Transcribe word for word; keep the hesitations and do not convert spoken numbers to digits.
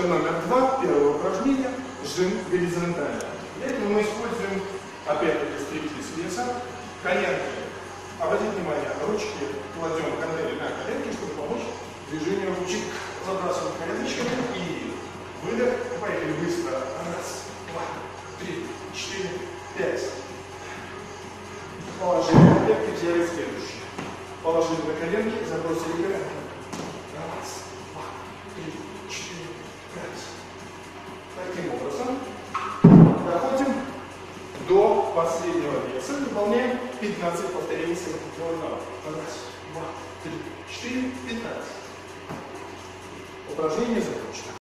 шаг номер два первого упражнения – жим горизонтально. Для этого мы используем, опять-таки, стриптиз веса, коленки. Обратите внимание, ручки кладем коленки на коленки, чтобы помочь движению ручек. Забрасываем коленочками и выдох. Поехали быстро. Раз, два, три, четыре, пять. Положили коленки, взяли следующие. Положили на коленки, забросили коленки. Раз, два, три, четыре, пять. Таким образом доходим до последнего веса. Выполняем пятнадцать повторений синхронного. Раз, два, три, четыре, пятнадцать. Упражнение закончено.